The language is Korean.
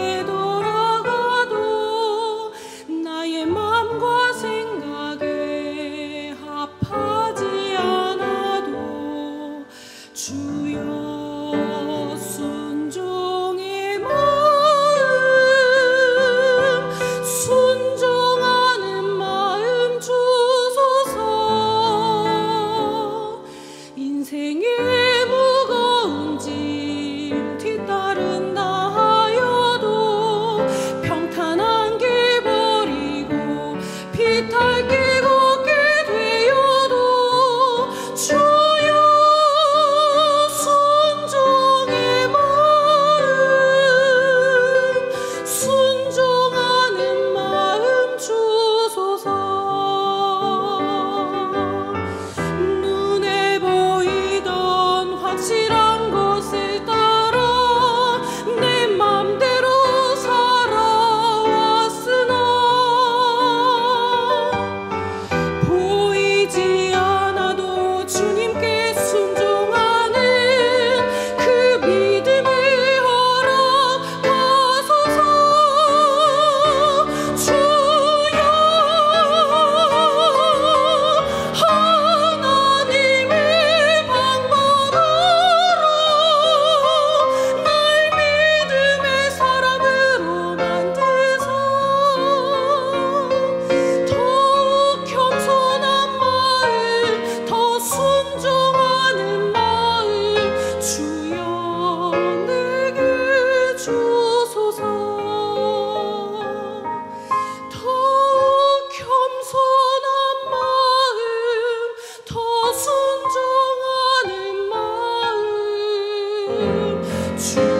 되돌아가도 나의 맘과 생각에 합하지 않아도 주여 순종의 마음 순종하는 마음 주소서. 인생의 무거운 짐 뒤따른다 하여도 평탄한 길 버리고 비탈길 걷게 되어도 주여 순종의 마음 순종하는 마음 주소서. 눈에 보이던 확실한 것을 따라 내 맘대로 살아왔으나 보이지 않아도 주님께 순종하는 그 믿음을 허락하소서. 주여 하나님의 방법으로 날 믿음의 사람으로 만드사 더욱 겸손한 마음 더 순종하는 마음 주여 내게 주소서. 더욱 겸손한 마음 더 순종하는 마음 주여